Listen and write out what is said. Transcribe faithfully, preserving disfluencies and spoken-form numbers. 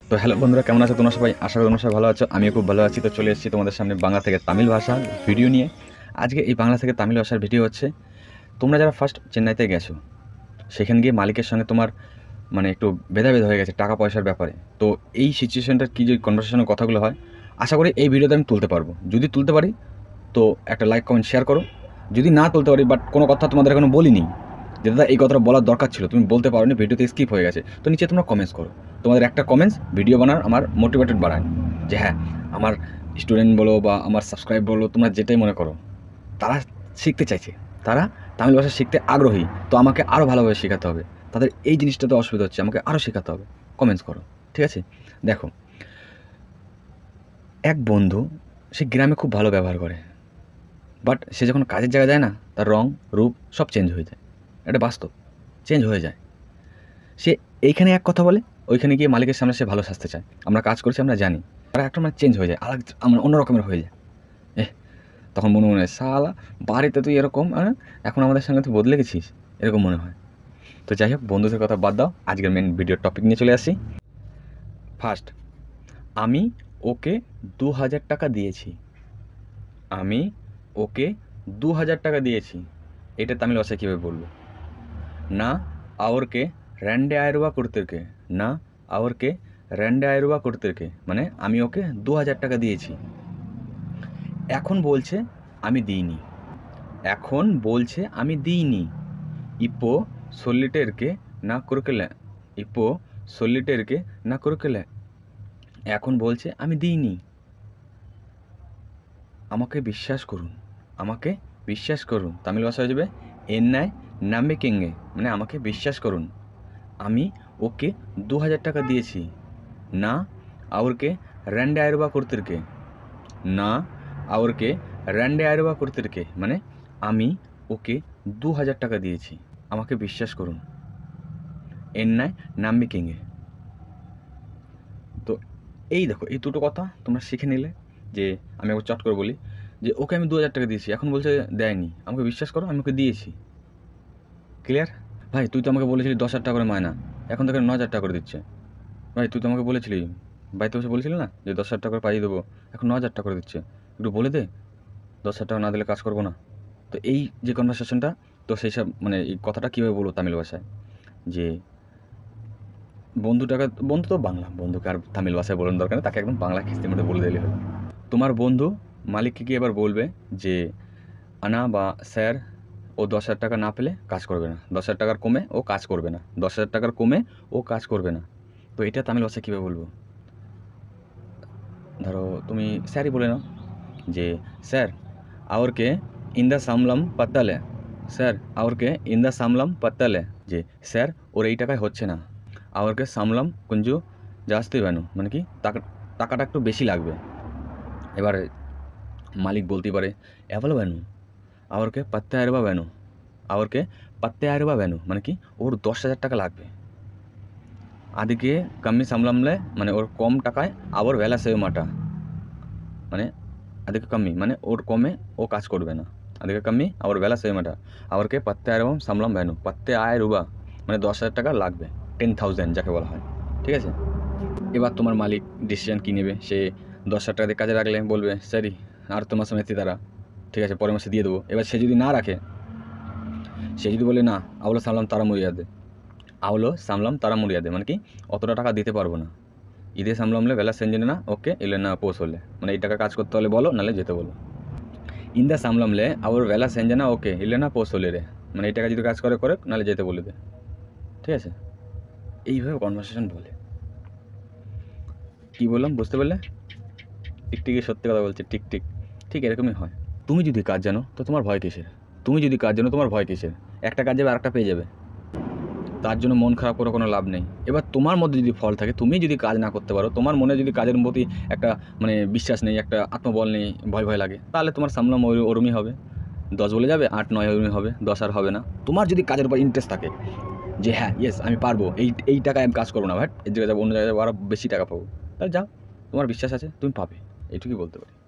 তো হ্যালো বন্ধুরা, কেমন আছো তোমরা সবাই? আশা করি তোমরা সবাই ভালো আছো। আমিও খুব ভালো আছি। তো চলে এসেছি তোমাদের সামনে বাংলা থেকে তামিল ভাষার ভিডিও নিয়ে। আজকে এই বাংলা থেকে তামিল ভাষার ভিডিও হচ্ছে, তোমরা যারা ফার্স্ট চেন্নাইতে গেছো, সেখানে গিয়ে মালিকের সঙ্গে তোমার মানে একটু ভেদাভেদ হয়ে গেছে টাকা পয়সার ব্যাপারে। তো এই সিচুয়েশনটার কী যে কনভারসেশনের কথাগুলো হয়, আশা করি এই ভিডিওতে আমি তুলতে পারবো। যদি তুলতে পারি তো একটা লাইক কমেন্ট শেয়ার করো। যদি না তুলতে পারি, বাট কোনো কথা তোমাদের এখনো বলিনি, যে দাদা এই কথাটা বলার দরকার ছিল, তুমি বলতে পারোনি, ভিডিওতে স্কিপ হয়ে গেছে, তো নিচে তোমরা কমেন্টস করো। তোমাদের একটা কমেন্টস ভিডিও বানার আমার মোটিভেটেড বাড়ায়, যে হ্যাঁ আমার স্টুডেন্ট বলো বা আমার সাবস্ক্রাইব বলো, তোমরা যেটাই মনে করো, তারা শিখতে চাইছে, তারা তামিল ভাষা শিখতে আগ্রহী, তো আমাকে আরও ভালোভাবে শেখাতে হবে। তাদের এই জিনিসটাতে অসুবিধা হচ্ছে, আমাকে আরও শেখাতে হবে। কমেন্টস করো, ঠিক আছে? দেখো, এক বন্ধু সে গ্রামে খুব ভালো ব্যবহার করে, বাট সে যখন কাজের জায়গায় যায় না, তার রং রূপ সব চেঞ্জ হয়ে যায়। এটা বাস্তব, চেঞ্জ হয়ে যায়। সে এইখানে এক কথা বলে, ওইখানে গিয়ে মালিকের সামনে সে ভালো সাজতে চায়। আমরা কাজ করছি, আমরা জানি, তারা একটা মানে চেঞ্জ হয়ে যায়, আলাদা মানে অন্য রকমের হয়ে যায়। এহ, তখন মনে মনে হয়, শালা বাড়িতে তুই এরকম, হ্যাঁ এখন আমাদের সঙ্গে তুই বদলে গেছিস, এরকম মনে হয়। তো যাই হোক, বন্ধুদের কথা বাদ দাও, আজকের মেন ভিডিওর টপিক নিয়ে চলে আসি। ফার্স্ট, আমি ওকে দু হাজার টাকা দিয়েছি। আমি ওকে দু হাজার টাকা দিয়েছি, এটা তামিল ভাষায় কীভাবে বলবো? না আওরকে রেন্ডে আয়রুবা করতেরকে, না আওরকে রেন্ডে আয়রুবা করতেরকে, মানে আমি ওকে দু হাজার টাকা দিয়েছি। এখন বলছে আমি দিইনি, এখন বলছে আমি দিইনি। ইপো সল্লিটেরকে না করকেলে, ইপো সল্লিটেরকে না করকেলে, এখন বলছে আমি দিইনি। আমাকে বিশ্বাস করুন, আমাকে বিশ্বাস করুন, তামিল ভাষা হয়ে যাবে এন্নায় নামবে কেঙ্গে, মানে আমাকে বিশ্বাস করুন, আমি ওকে দু হাজার টাকা দিয়েছি। না আওরকে রেন্ডে আয়রুবা করতেরকে, না আওরকে রেন্ডে আয়রুবা করতেরকে, মানে আমি ওকে দু হাজার টাকা দিয়েছি, আমাকে বিশ্বাস করুন। এন্নায় নামবে কেঙ্গে। তো এই দেখো, এই দুটো কথা তোমরা শিখে নিলে, যে আমি একবার চট করে বলি যে ওকে আমি দু হাজার টাকা দিয়েছি, এখন বলছে দেয়নি, আমাকে বিশ্বাস করো আমি ওকে দিয়েছি। ক্লিয়ার? ভাই তুই তো আমাকে বলেছিলি দশ হাজার টাকা করে মায়না, এখন তোকে ন হাজার টাকা করে দিচ্ছে। ভাই তুই তো আমাকে বলেছিলি, বাড়িতে বসে বলেছিলি না যে দশ হাজার টাকা করে পাইয়ে দেবো, এখন ন হাজার টাকা করে দিচ্ছে, একটু বলে দে, দশ হাজার টাকা না দিলে কাজ করবো না। তো এই যে কনভারসেশনটা, তো সেই সব মানে এই কথাটা কীভাবে বলবো তামিল ভাষায়, যে বন্ধু টাকা, বন্ধু তো বাংলা, বন্ধুকে আর তামিল ভাষায় বলার দরকার নেই, তাকে একদম বাংলা খিস্তির মধ্যে বলে দিলে হবে। তোমার বন্ধু মালিককে গিয়ে এবার বলবে যে আনা বা স্যার, ও দশ হাজার টাকা না পেলে কাজ করবে না, দশ হাজার টাকার কমে ও কাজ করবে না, দশ হাজার টাকার কমে ও কাজ করবে না। তো এটা তামিল ভাষায় কীভাবে বলবো? ধরো তুমি স্যারই বলে নাও যে স্যার আওরকে ইন্দা সামলাম পাত্তালে, স্যার আওরকে ইন্দা সামলাম পাত্তালে, যে স্যার ওর এই টাকায় হচ্ছে না, আওরকে সামলাম কুঞ্জু জাস্তি বেনু, মানে কি টাকা টাকাটা একটু বেশি লাগবে। এবারে মালিক বলতেই পারে এভালো বেনু, আওরকে পাত্তে আয়রবা বেনু, আওরকে পাত্তে আয়রবা বেনু, মানে কি ওর দশ হাজার টাকা লাগবে। আদিকে কাম্মি সামলামলে, মানে ওর কম টাকায় আবার বেলা সেও মাটা, মানে আদিকে কাম্মি মানে ওর কমে ও কাজ করবে না, আদিকে কাম্মি আবার বেলা সেও মাটা, আবারকে পাত্তে আয়রবা সামলাম বেনু, পাত্তে আয় রুবা, মানে দশ হাজার টাকা লাগবে, টেন থাউজেন্ড যাকে বলা হয়, ঠিক আছে? এবার তোমার মালিক ডিসিশন কী নেবে, সে দশ হাজার টাকা দিয়ে কাজে রাখলে বলবে স্যারি আর তোমার সময় তারা, ঠিক আছে পরের মাসে দিয়ে দেবো। এবার সে যদি না রাখে, সে যদি বলে না আউলো সামলাম তারা মরিয়া দে, আউলো সামলাম তারা মরিয়া দে, মানে কি অতটা টাকা দিতে পারবো না, ঈদে সামলামলে বেলা সেঞ্জনে না ওকে এলে না পোষ হলে, মানে এই টাকা কাজ করতে হলে বলো, নাহলে যেতে বলো। ইন্দা সামলামলে আবার বেলা সেঞ্জনা ওকে এলে না পোষ হলে রে, মানে এই টাকা যদি কাজ করে করে, নাহলে যেতে বলে দে, ঠিক আছে? এইভাবে কনভারসেশন বলে। কী বললাম বুঝতে পারলে? টিকটিকি সত্যি কথা বলছে, টিক টিক, ঠিক এরকমই হয়। তুমি যদি কাজ জানো তো তোমার ভয় কিসের? তুমি যদি কাজ জানো তোমার ভয় কিসের? একটা কাজ যাবে আরেকটা পেয়ে যাবে, তার জন্য মন খারাপ করে কোনো লাভ নেই। এবার তোমার মধ্যে যদি ফল থাকে, তুমি যদি কাজ না করতে পারো, তোমার মনে যদি কাজের প্রতি একটা মানে বিশ্বাস নেই, একটা আত্মবল নেই, ভয় ভয় লাগে, তাহলে তোমার সামলাম ওই ওরমই হবে, দশ বলে যাবে, আট নয় ওরমই হবে, দশ আর হবে না। তোমার যদি কাজের উপর ইন্টারেস্ট থাকে যে হ্যাঁ ইয়েস আমি পারবো, এই এই টাকায় আমি কাজ করবো না, বাট এর জায়গায় যাবো, অন্য জায়গায় যাবো, আরও বেশি টাকা পাবো, তাহলে যাও, তোমার বিশ্বাস আছে তুমি পাবে, এইটুকুই বলতে পারি।